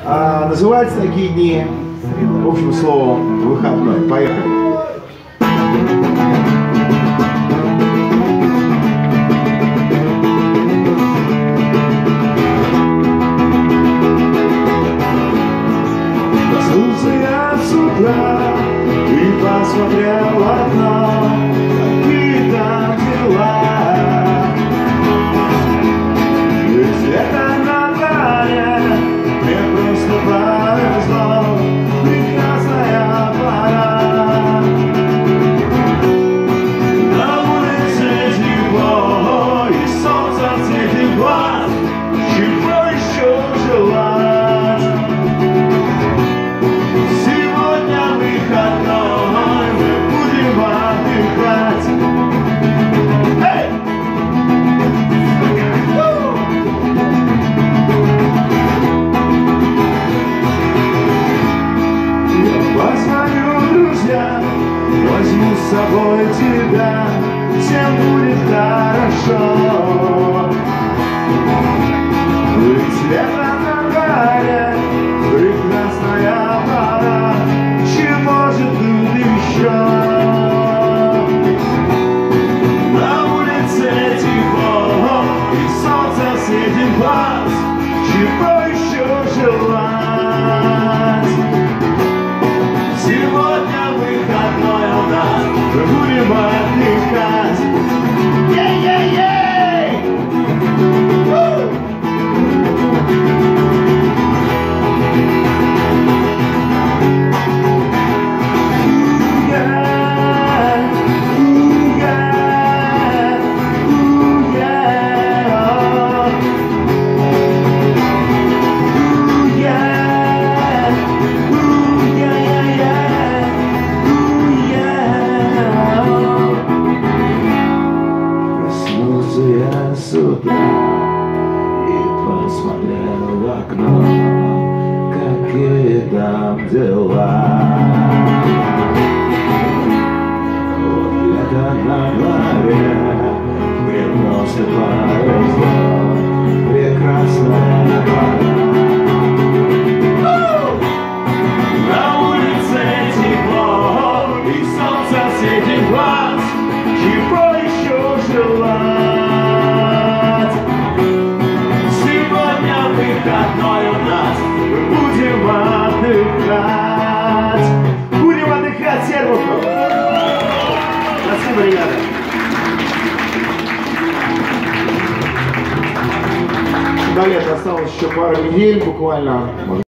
Называются такие дни, общим словом, выходной. Поехали. Проснулся я с утра и посмотрел в окно, какие там дела. Ведь это нормально, мне просто повезло, прекрасная пора. На улице тепло и солнце светит глаз, чего еще желать? Сегодня выходной, мы будем отдыхать. Эй! Позвоню друзьям, возьму с собой тебя, всем будет хорошо. Ведь лето на горе, прекрасная пора, чего же тут еще? На улице тепло и солнце светит глаз, чего еще желать? Сегодня выходной у нас, мы будем отдыхать. Ей-ей-ей! Я с утра и посмотрел в окно, какие там дела. Вот лето на дворе, мне просто повезло, прекрасная пора. На улице тепло и солнце светит глаз, чего еще желать? Выходной у нас, мы будем отдыхать. Будем отдыхать, Сербухов. Спасибо, ребята. До лета осталось еще пару недель буквально.